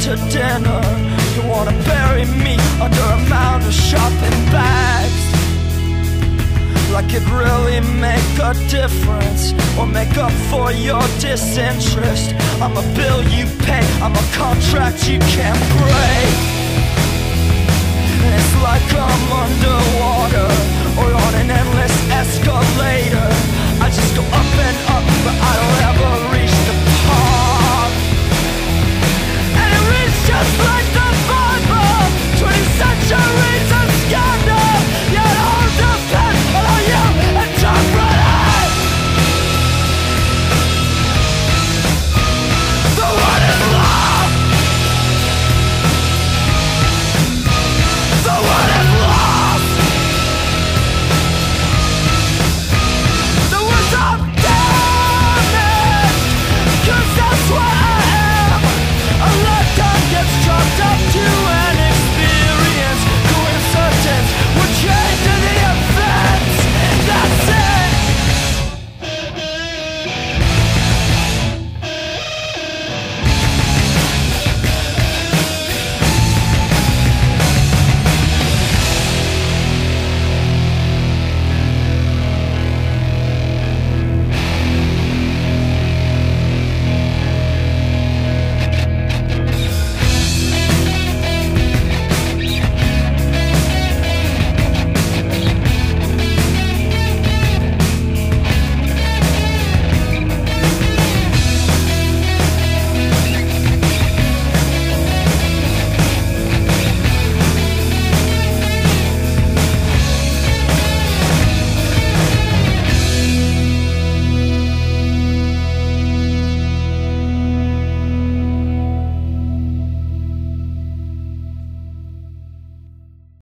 to dinner. You wanna bury me under a mound of shopping bags, like it really make a difference or make up for your disinterest. I'm a bill you pay, I'm a contract you can't break. It's like I'm underwater or on an endless escalator.